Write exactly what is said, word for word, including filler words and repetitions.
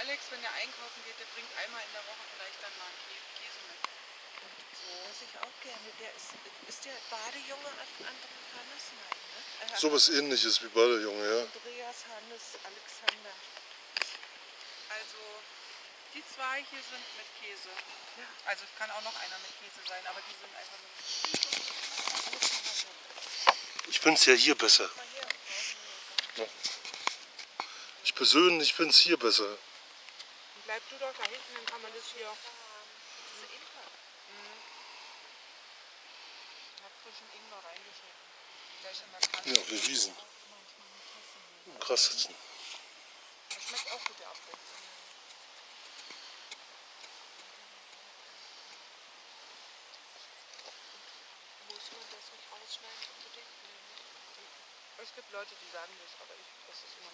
Alex, wenn der einkaufen geht, der bringt einmal in der Woche vielleicht dann mal einen Käse mit. So muss ich auch gerne. Der ist, ist der Badejunge Andreas Hannes? Nein, ne? Äh, So was ähnliches wie Badejunge, ja. Andreas Hannes, Alexander. Also die zwei hier sind mit Käse. Ja. Also es kann auch noch einer mit Käse sein, aber die sind einfach mit Käse. Ich finde es ja hier besser. Ja. Ich persönlich finde es hier besser. Bleib du doch da hinten, dann kann man das hier. Diese Imker. Mhm. Ich habe frischen Ingwer reingeschnitten. Gleich in der Kanne. Ja, wir Wiesen. Krass sitzen. Das schmeckt auch gut, der Apfel. Muss man das nicht ausschneiden unbedingt? Es gibt Leute, die sagen das, aber ich esse es immer.